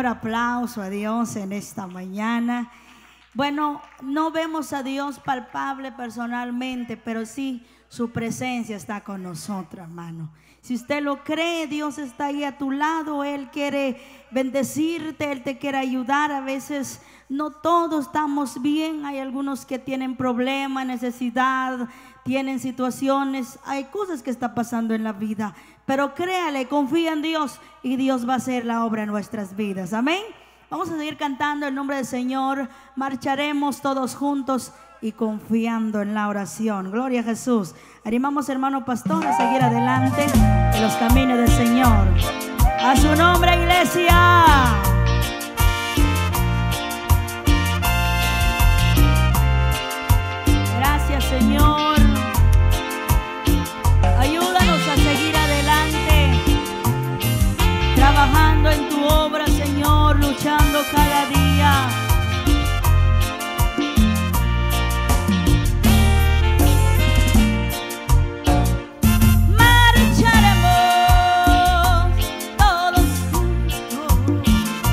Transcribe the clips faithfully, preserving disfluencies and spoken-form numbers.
aplauso a Dios en esta mañana. Bueno, no vemos a Dios palpable personalmente, pero sí su presencia está con nosotros, hermano. Si usted lo cree, Dios está ahí a tu lado. Él quiere bendecirte, Él te quiere ayudar. A veces no todos estamos bien. Hay algunos que tienen problemas, necesidad, tienen situaciones. Hay cosas que están pasando en la vida. Pero créale, confía en Dios y Dios va a hacer la obra en nuestras vidas. Amén. Vamos a seguir cantando el nombre del Señor. Marcharemos todos juntos y confiando en la oración. Gloria a Jesús. Animamos, hermano pastor, a seguir adelante en los caminos del Señor. A su nombre, iglesia. Gracias, Señor. Ayúdanos a seguir adelante, trabajando en tu obra, Señor, luchando cada día. Marcharemos todos juntos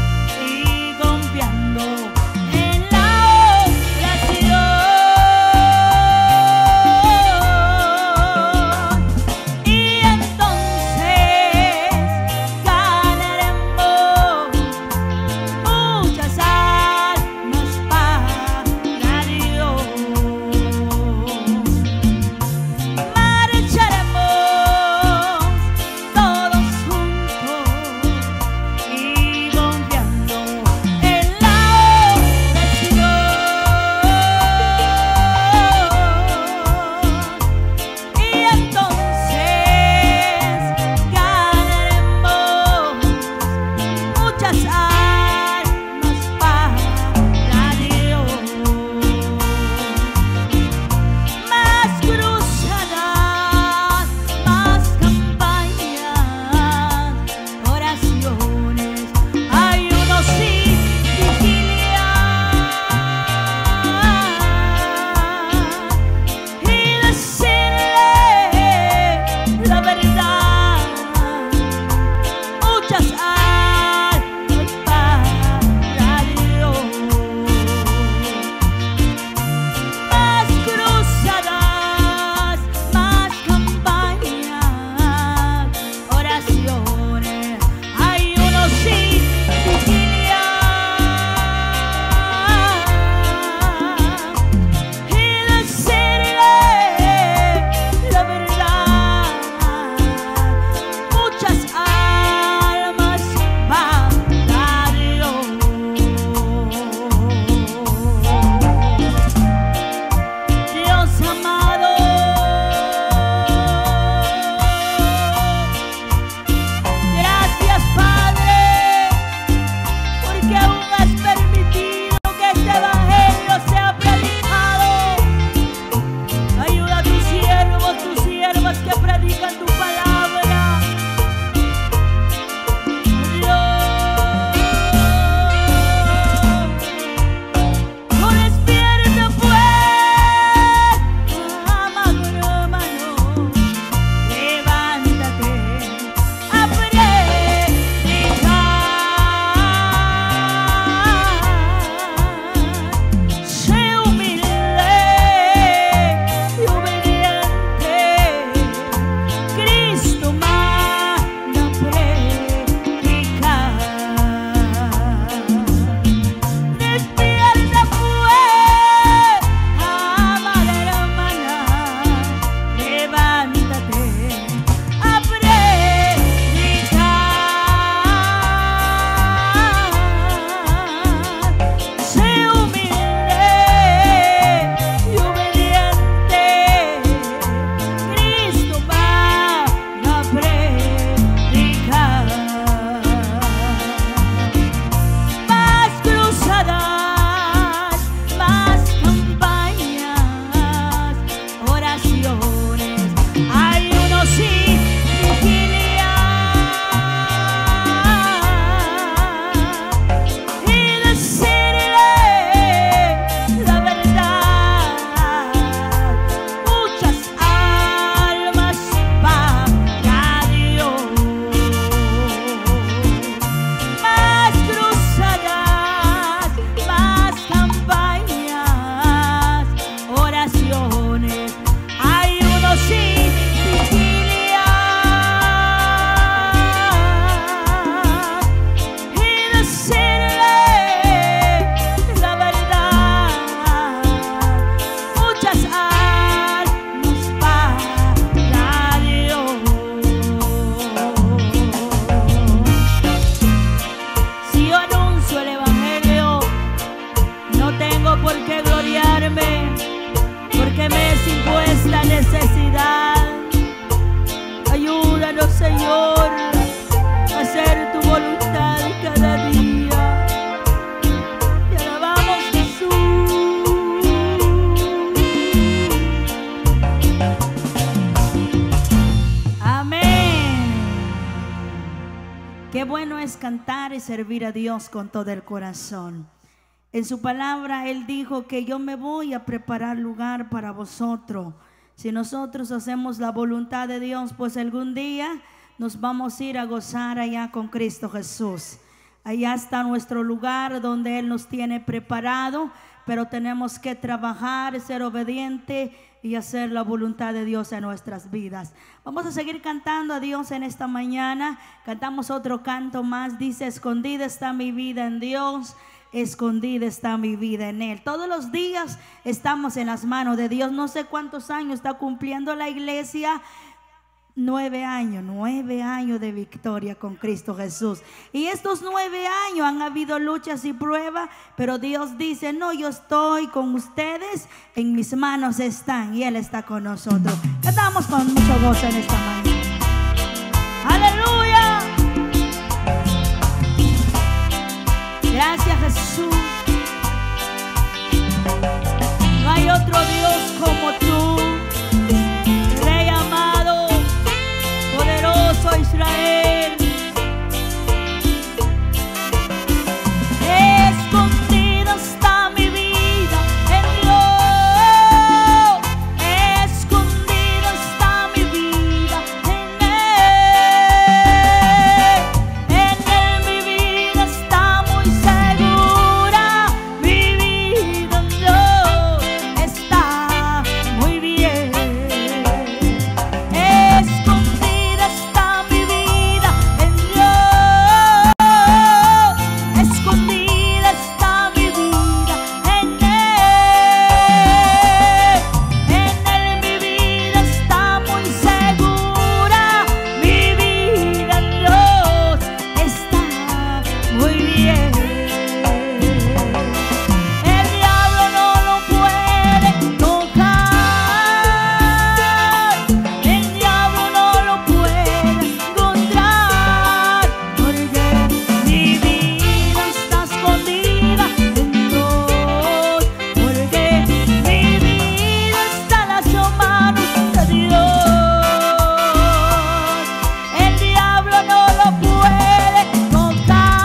y servir a Dios con todo el corazón. En su palabra Él dijo que yo me voy a preparar lugar para vosotros. Si nosotros hacemos la voluntad de Dios, pues algún día nos vamos a ir a gozar allá con Cristo Jesús. Allá está nuestro lugar donde Él nos tiene preparado, pero tenemos que trabajar, ser obedientes y hacer la voluntad de Dios en nuestras vidas. Vamos a seguir cantando a Dios en esta mañana. Cantamos otro canto más. Dice: escondida está mi vida en Dios, escondida está mi vida en Él. Todos los días estamos en las manos de Dios. No sé cuántos años está cumpliendo la iglesia. Nueve años, nueve años de victoria con Cristo Jesús. Y estos nueve años han habido luchas y pruebas, pero Dios dice: no, yo estoy con ustedes, en mis manos están, y Él está con nosotros. Cantamos con mucho gozo en esta mañana. ¡Aleluya! Gracias, Jesús. No hay otro Dios como tú, Rey amado, poderoso Israel. Escondida está mi vida en Dios, escondida está mi vida en Él. En Él mi vida está muy segura, mi vida en Dios está muy bien. Escondida está mi vida en Dios, escondida está mi vida en Él. En Él mi vida está muy segura, mi vida en Dios está muy bien. El diablo no lo puede tocar, el diablo no lo puede encontrar, porque mi vida está escondida en Dios, porque mi vida está en las manos de Dios. El diablo no lo puede tocar,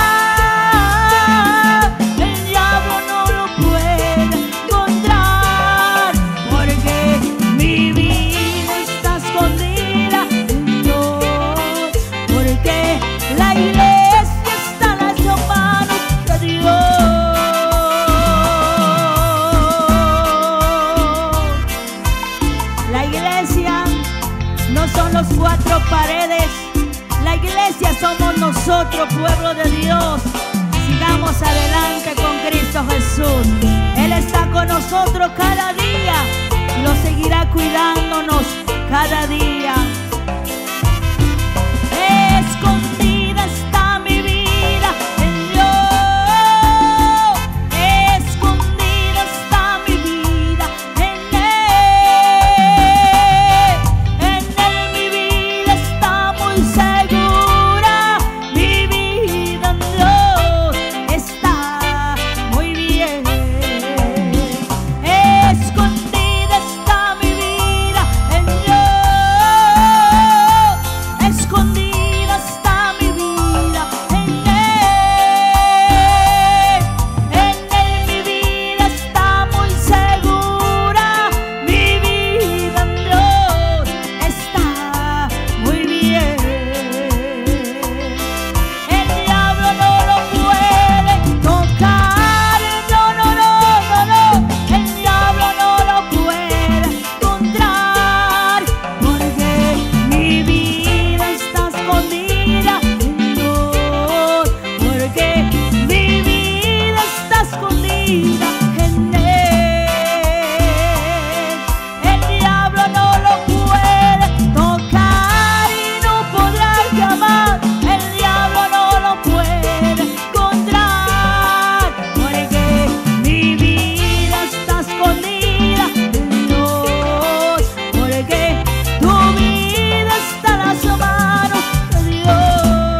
el diablo no lo puede encontrar, porque mi vida está escondida en Dios, porque la iglesia está en las manos de Dios. La iglesia no son los cuatro paredes, la iglesia somos nosotros, pueblo de Dios. Sigamos adelante con Cristo Jesús. Él está con nosotros cada día y lo seguirá cuidándonos cada día. Escondida está mi vida en Dios, escondida está mi vida en Él. En Él mi vida está muy segura, mi vida en Dios está muy bien. Escondida está mi vida en Dios, escondida está mi vida en Él. En Él mi vida está muy segura, mi vida en Dios está muy bien. El diablo no lo puede tocar, no, no, no, no, no. El diablo no lo puede encontrar, porque mi vida está escondida en Dios, porque mi vida está escondida en Él. El diablo no lo puede tocar y no podrá llamar, el diablo no lo puede encontrar, porque mi vida está escondida en Dios, porque tu vida está en las manos de Dios.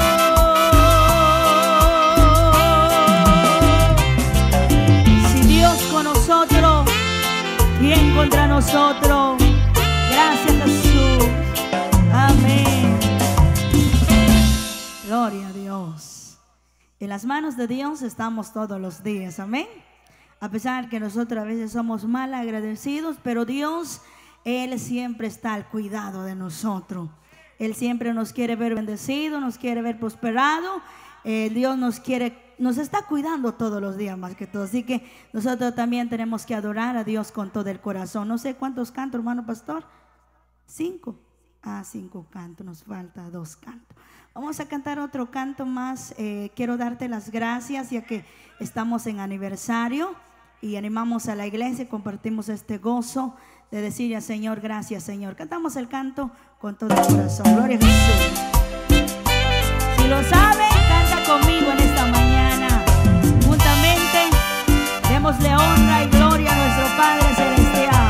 Si Dios con nosotros, ¿quién contra nosotros? Gracias, Jesús. Amén. Gloria a Dios. En las manos de Dios estamos todos los días, amén. A pesar que nosotros a veces somos mal agradecidos, pero Dios, Él siempre está al cuidado de nosotros. Él siempre nos quiere ver bendecidos, nos quiere ver prosperados. Eh, Dios nos quiere, nos está cuidando todos los días más que todo. Así que nosotros también tenemos que adorar a Dios con todo el corazón. No sé cuántos cantos, hermano pastor. Cinco. Ah, cinco cantos, nos falta dos cantos. Vamos a cantar otro canto más. Eh, quiero darte las gracias ya que estamos en aniversario y animamos a la iglesia y compartimos este gozo de decirle al Señor, gracias Señor. Cantamos el canto con todo el corazón. Gloria a Jesús. Si lo saben, canta conmigo en esta mañana. Juntamente, démosle honra y gloria a nuestro Padre Celestial.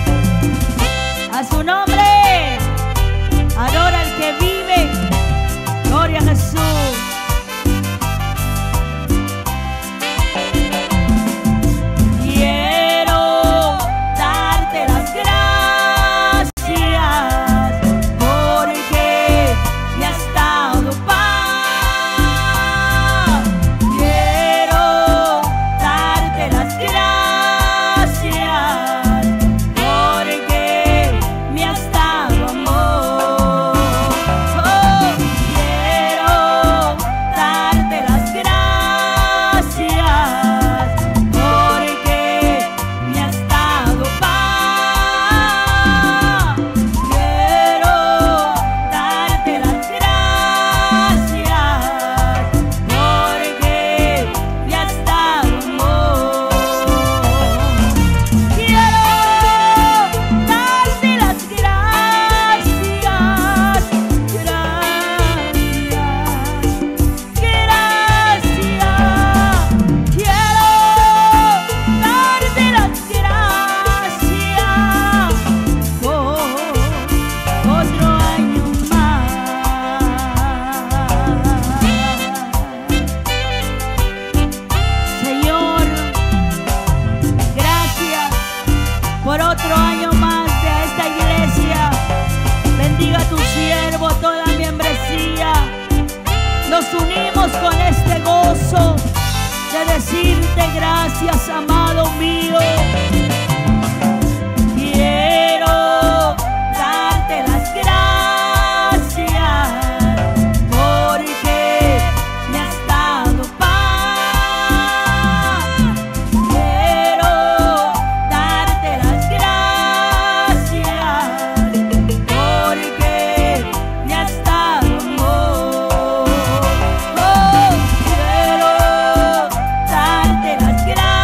A su nombre, adora al que vive. Gloria a Jesús. Decirte gracias, amado mío. Quiero darte las gracias porque me has dado paz. Quiero darte las gracias porque me has dado amor. Oh, quiero darte las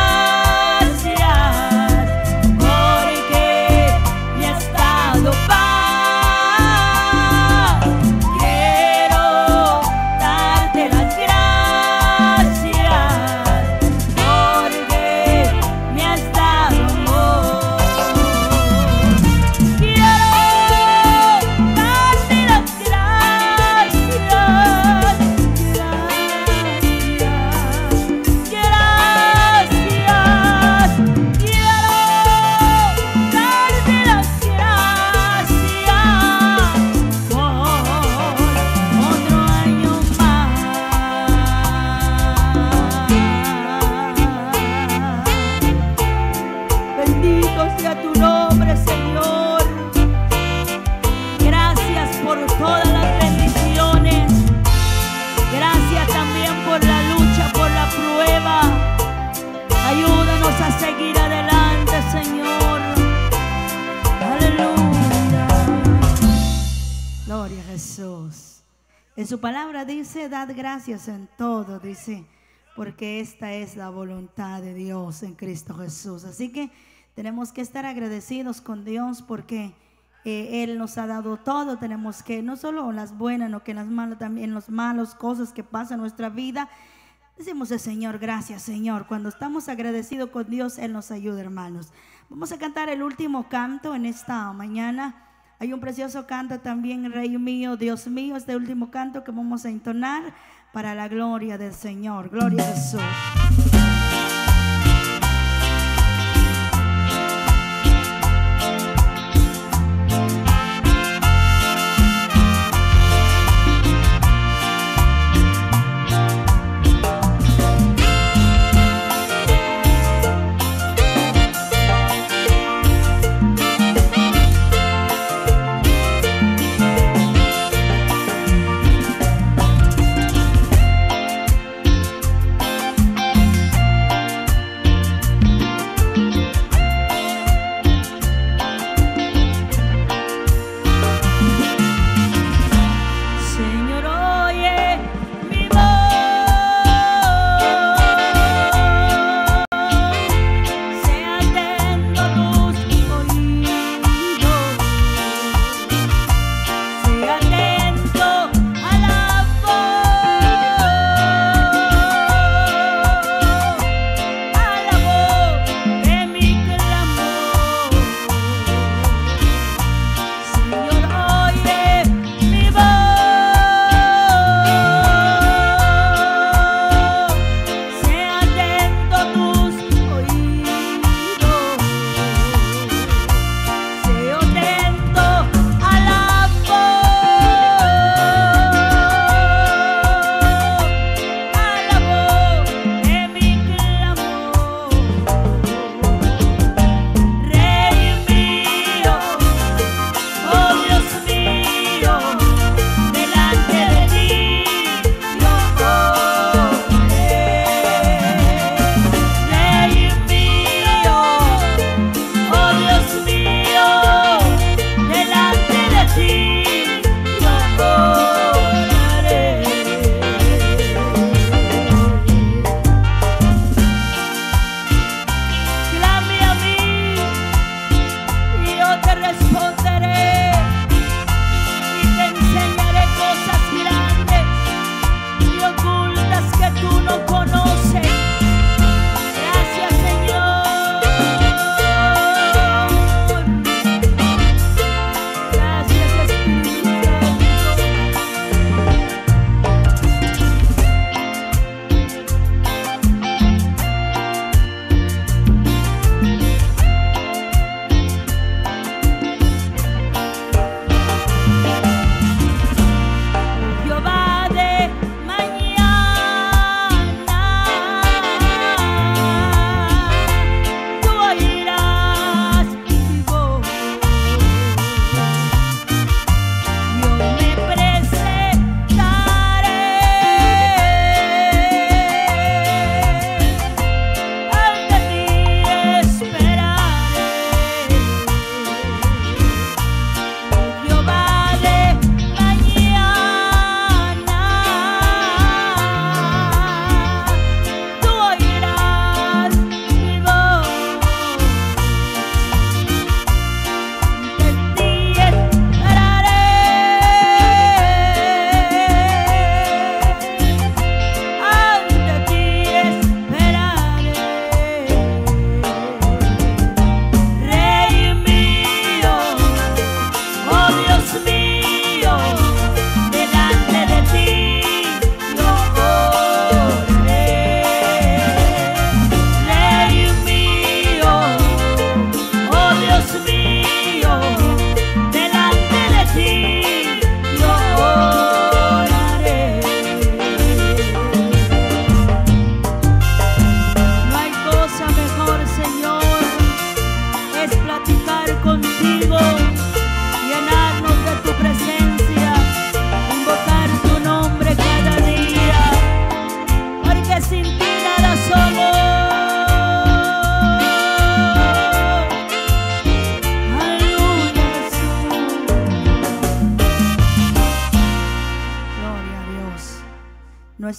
En su palabra dice, dad gracias en todo, dice, porque esta es la voluntad de Dios en Cristo Jesús. Así que tenemos que estar agradecidos con Dios porque eh, Él nos ha dado todo. Tenemos que, no solo las buenas, no que las malas, también las malas cosas que pasan en nuestra vida. Decimos al Señor, gracias Señor. Cuando estamos agradecidos con Dios, Él nos ayuda, hermanos. Vamos a cantar el último canto en esta mañana. Hay un precioso canto también, Rey mío, Dios mío, este último canto que vamos a entonar para la gloria del Señor. Gloria a Jesús.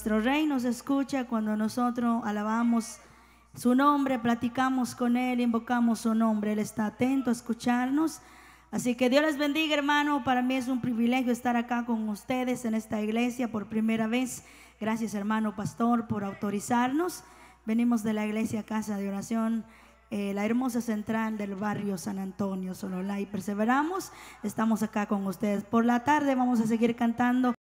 nuestro Rey nos escucha cuando nosotros alabamos su nombre, platicamos con Él, invocamos su nombre. Él está atento a escucharnos. Así que Dios les bendiga, hermano. Para mí es un privilegio estar acá con ustedes en esta iglesia por primera vez. Gracias, hermano pastor, por autorizarnos. Venimos de la iglesia Casa de Oración, eh, la hermosa central del barrio San Antonio, Sololá, y perseveramos. Estamos acá con ustedes. Por la tarde vamos a seguir cantando